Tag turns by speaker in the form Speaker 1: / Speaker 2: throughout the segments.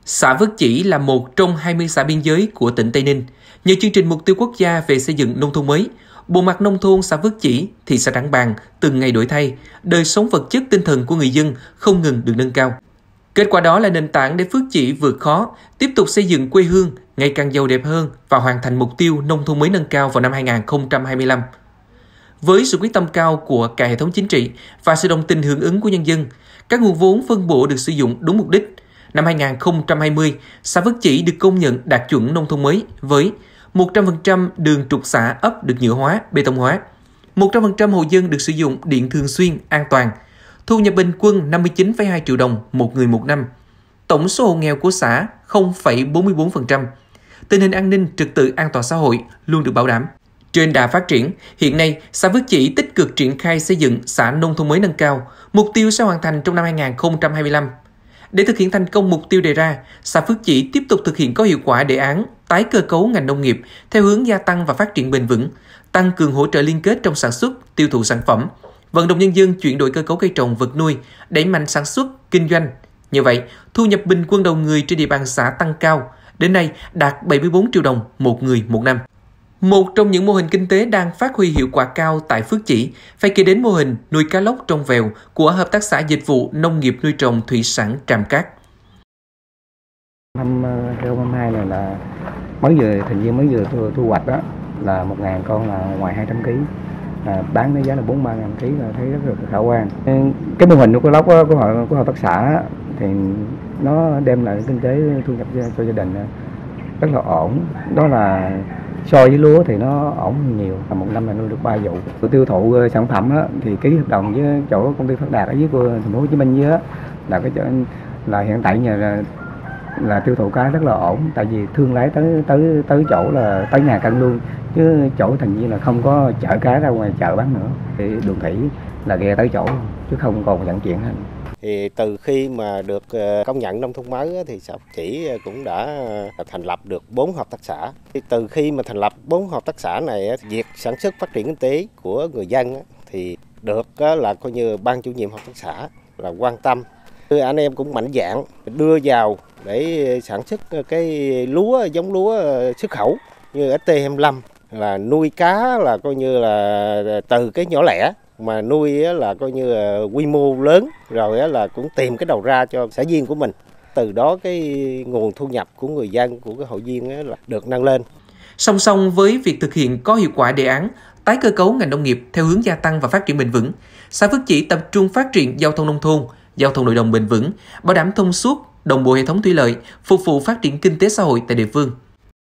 Speaker 1: Xã Phước Chỉ là một trong 20 xã biên giới của tỉnh Tây Ninh. Nhờ chương trình mục tiêu quốc gia về xây dựng nông thôn mới, bộ mặt nông thôn xã Phước Chỉ, thị xã Trảng Bàng từng ngày đổi thay, đời sống vật chất tinh thần của người dân không ngừng được nâng cao. Kết quả đó là nền tảng để Phước Chỉ vượt khó, tiếp tục xây dựng quê hương ngày càng giàu đẹp hơn và hoàn thành mục tiêu nông thôn mới nâng cao vào năm 2025. Với sự quyết tâm cao của cả hệ thống chính trị và sự đồng tình hưởng ứng của nhân dân, các nguồn vốn phân bổ được sử dụng đúng mục đích. Năm 2020, xã Phước Chỉ được công nhận đạt chuẩn nông thôn mới với 100% đường trục xã ấp được nhựa hóa, bê tông hóa, 100% hộ dân được sử dụng điện thường xuyên, an toàn, thu nhập bình quân 59,2 triệu đồng một người một năm, tổng số hộ nghèo của xã 0,44%, tình hình an ninh trật tự an toàn xã hội luôn được bảo đảm. Trên đà phát triển, hiện nay, xã Phước Chỉ tích cực triển khai xây dựng xã nông thôn mới nâng cao, mục tiêu sẽ hoàn thành trong năm 2025. Để thực hiện thành công mục tiêu đề ra, xã Phước Chỉ tiếp tục thực hiện có hiệu quả đề án tái cơ cấu ngành nông nghiệp theo hướng gia tăng và phát triển bền vững, tăng cường hỗ trợ liên kết trong sản xuất, tiêu thụ sản phẩm, vận động nhân dân chuyển đổi cơ cấu cây trồng vật nuôi, đẩy mạnh sản xuất, kinh doanh. Như vậy, thu nhập bình quân đầu người trên địa bàn xã tăng cao, đến nay đạt 74 triệu đồng một người một năm. Một trong những mô hình kinh tế đang phát huy hiệu quả cao tại Phước Chỉ phải kể đến mô hình nuôi cá lóc trong vèo của Hợp tác xã Dịch vụ Nông nghiệp Nuôi trồng Thủy sản Tràm Cát.
Speaker 2: Năm 2022 này là mới vừa thu hoạch đó, là 1.000 con là ngoài 200 kg, bán với giá là 43.000 kg là thấy rất là khả quan. Cái mô hình nuôi cá lóc của hợp tác xã thì nó đem lại kinh tế thu nhập cho gia đình rất là ổn. Đó là so với lúa thì nó ổn hơn nhiều, một năm là nuôi được 3 vụ. Tiêu thụ sản phẩm á, thì ký hợp đồng với chỗ công ty Phát Đạt ở dưới thành phố Hồ Chí Minh dưới là hiện tại là tiêu thụ cá rất là ổn, tại vì thương lái tới chỗ là tới nhà cân luôn, chứ chỗ thành viên là không có chở cá ra ngoài chợ bán nữa. Thì đường thủy là ghe tới chỗ chứ không còn vận chuyển hết.
Speaker 3: Thì từ khi mà được công nhận nông thôn mới thì xã Phước Chỉ cũng đã thành lập được 4 hợp tác xã. Từ khi mà thành lập 4 hợp tác xã này, việc sản xuất phát triển kinh tế của người dân thì được là coi như ban chủ nhiệm hợp tác xã là quan tâm. Anh em cũng mạnh dạn đưa vào để sản xuất cái giống lúa xuất khẩu như ST25, là nuôi cá là coi như là từ cái nhỏ lẻ mà nuôi là coi như là quy mô lớn, rồi là cũng tìm cái đầu ra cho xã viên của mình. Từ đó cái nguồn thu nhập của người dân, của cái hội viên là được nâng lên.
Speaker 1: Song song với việc thực hiện có hiệu quả đề án tái cơ cấu ngành nông nghiệp theo hướng gia tăng và phát triển bền vững, xã Phước Chỉ tập trung phát triển giao thông nông thôn, giao thông nội đồng bền vững, bảo đảm thông suốt, đồng bộ hệ thống thủy lợi, phục vụ phát triển kinh tế xã hội tại địa phương.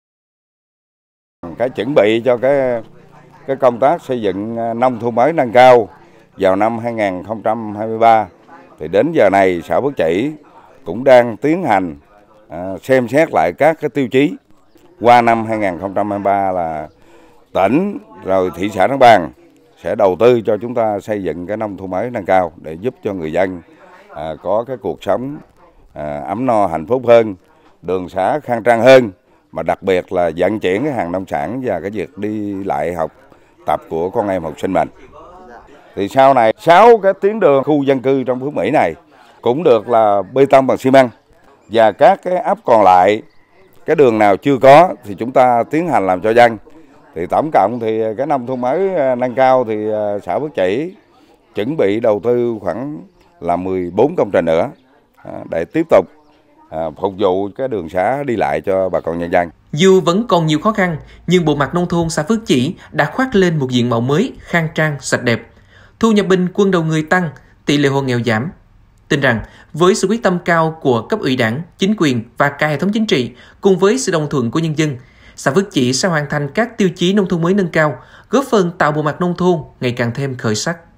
Speaker 4: Cái chuẩn bị cho cái công tác xây dựng nông thôn mới nâng cao vào năm 2023 thì đến giờ này xã Phước Chỉ cũng đang tiến hành xem xét lại các cái tiêu chí. Qua năm 2023 là tỉnh rồi thị xã Trảng Bàng sẽ đầu tư cho chúng ta xây dựng cái nông thôn mới nâng cao để giúp cho người dân có cái cuộc sống ấm no hạnh phúc hơn, đường xá khang trang hơn, mà đặc biệt là vận chuyển cái hàng nông sản và cái việc đi lại học tập của con em học sinh mình. Thì sau này 6 cái tuyến đường khu dân cư trong Phước Mỹ này cũng được là bê tông bằng xi măng, và các cái ấp còn lại cái đường nào chưa có thì chúng ta tiến hành làm cho dân. Thì tổng cộng thì cái nông thôn mới nâng cao thì xã Phước Chỉ chuẩn bị đầu tư khoảng là 14 công trình nữa để tiếp tục phục vụ cái đường xá đi lại cho bà con nhân dân.
Speaker 1: Dù vẫn còn nhiều khó khăn, nhưng bộ mặt nông thôn xã Phước Chỉ đã khoác lên một diện mạo mới, khang trang, sạch đẹp. Thu nhập bình quân đầu người tăng, tỷ lệ hộ nghèo giảm. Tin rằng, với sự quyết tâm cao của cấp ủy đảng, chính quyền và cả hệ thống chính trị, cùng với sự đồng thuận của nhân dân, xã Phước Chỉ sẽ hoàn thành các tiêu chí nông thôn mới nâng cao, góp phần tạo bộ mặt nông thôn ngày càng thêm khởi sắc.